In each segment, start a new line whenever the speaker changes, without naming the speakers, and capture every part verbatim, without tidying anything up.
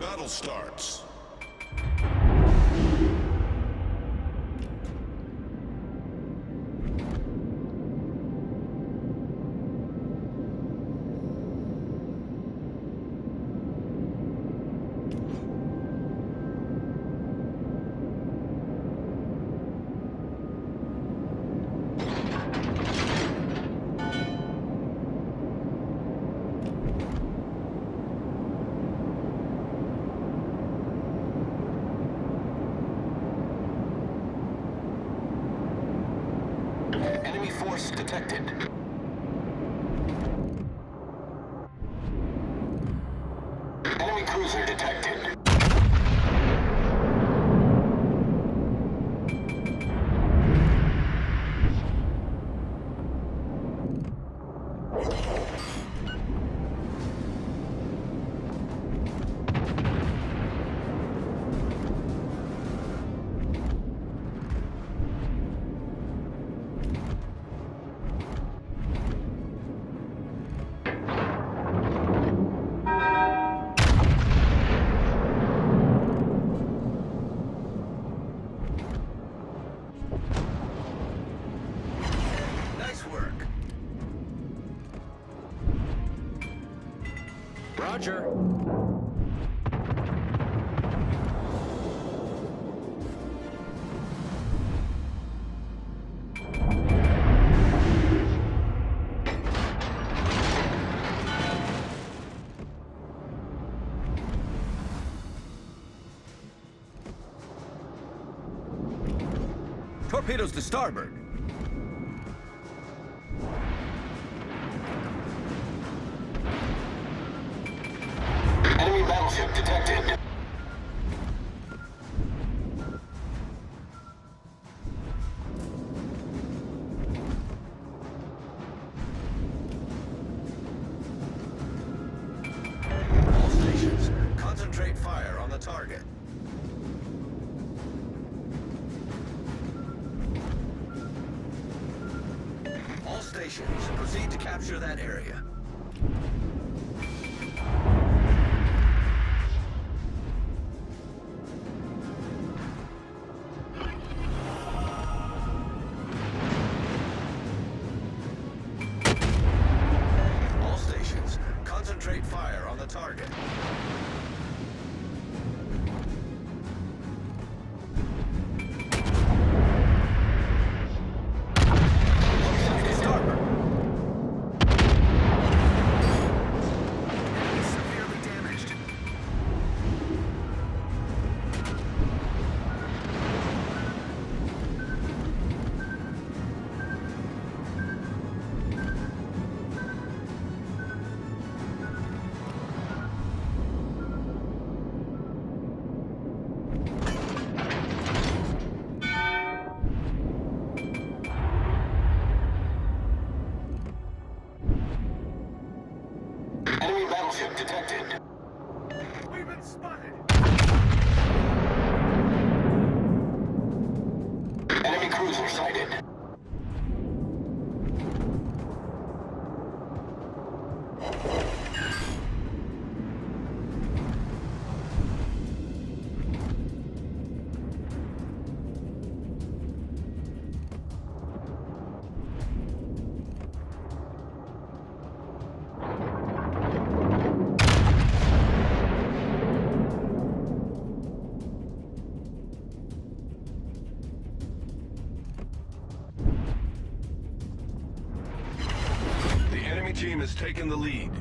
battle starts.
Enemy force detected. Enemy cruiser detected. Nice work.
Roger.
Torpedoes to starboard. Enemy battleship detected. All stations, concentrate fire on the target. All stations, proceed to capture that area. All stations, concentrate fire on the target. Starboard. Enemy severely damaged. Enemy battleship detected. We've been spotted. Enemy cruiser sighted.
The enemy team has taken the lead.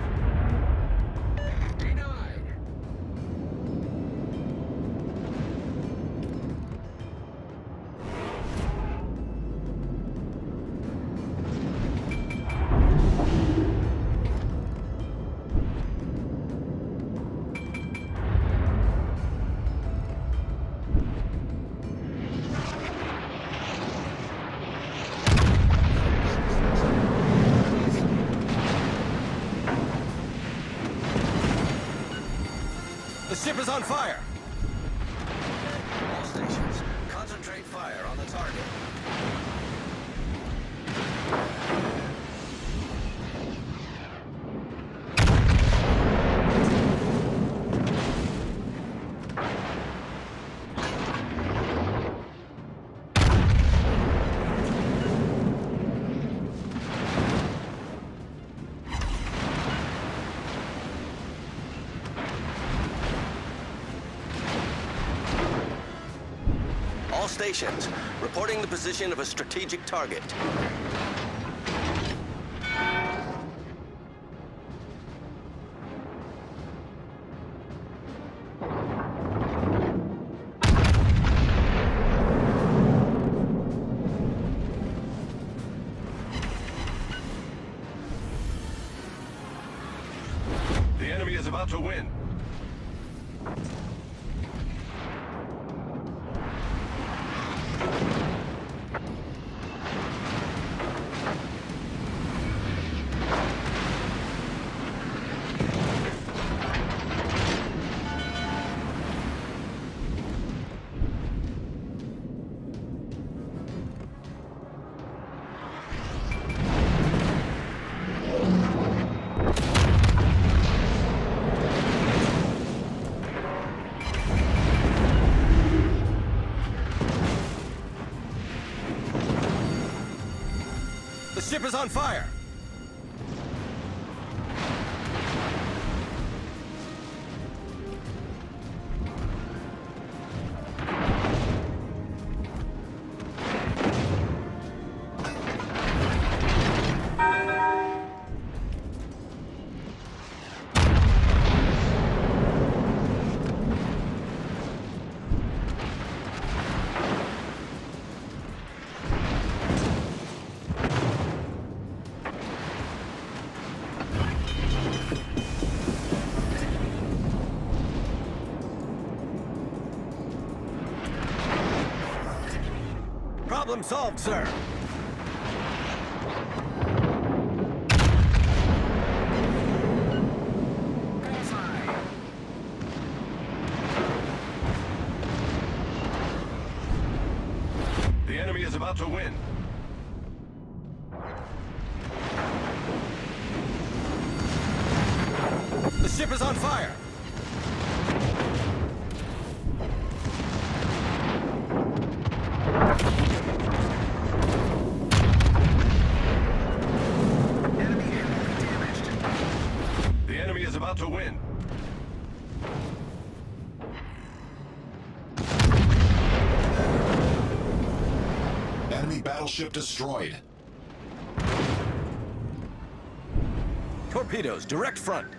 Denied. ship is on fire! All stations, concentrate fire on the target. All stations, reporting the position of a strategic target.
The enemy is about to win.
The ship is on fire! Problem solved, sir.
The enemy is about to win.
The ship is on fire!
The enemy is about to win.
Enemy battleship destroyed.
Torpedoes, direct front.